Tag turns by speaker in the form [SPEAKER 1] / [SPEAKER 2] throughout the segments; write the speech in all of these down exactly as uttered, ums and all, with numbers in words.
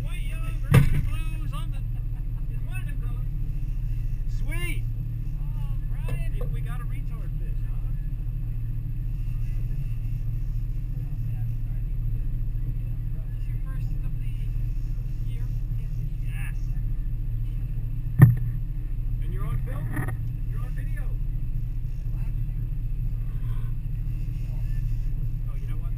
[SPEAKER 1] white, yellow, green, blue, something. It's one of them colors. Sweet. Oh, Brian. Maybe we got a retard fish, huh? It's your first of the year. Yes. And you're on film? You're on video. Oh, you know what?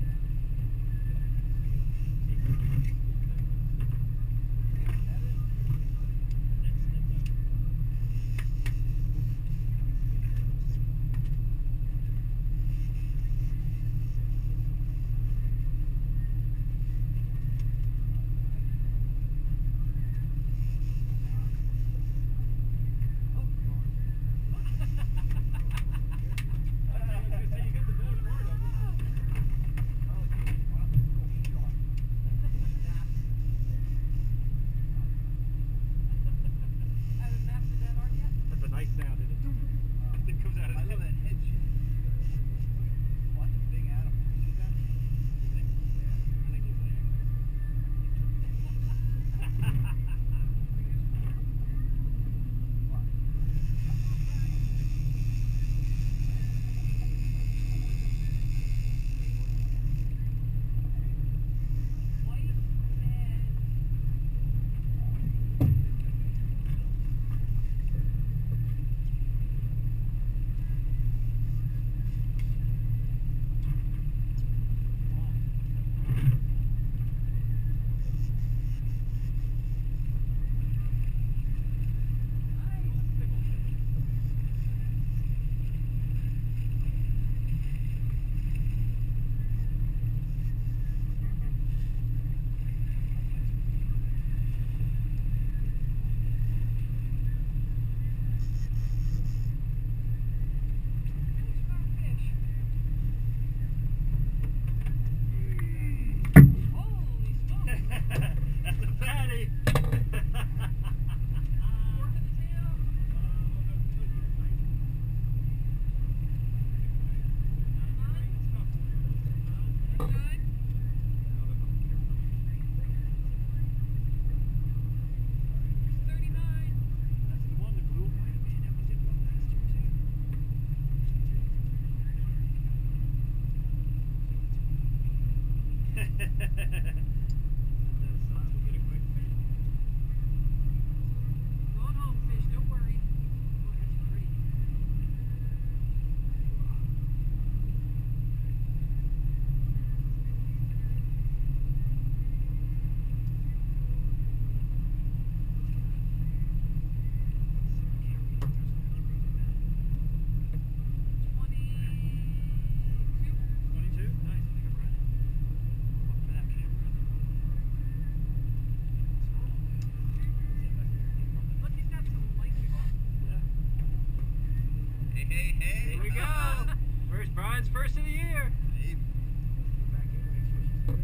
[SPEAKER 1] Hey, hey. Here we go. First Brian's first of the year. Hey. Back in, make sure she's good.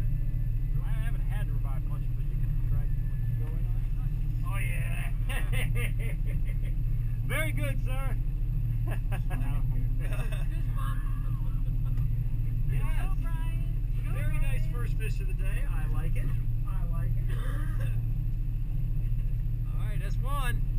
[SPEAKER 1] I haven't had to revive much, but you can try to go in on it. Oh yeah. Very good, sir. Yes. Very nice first fish of the day. I like it. I like it. All right, that's one.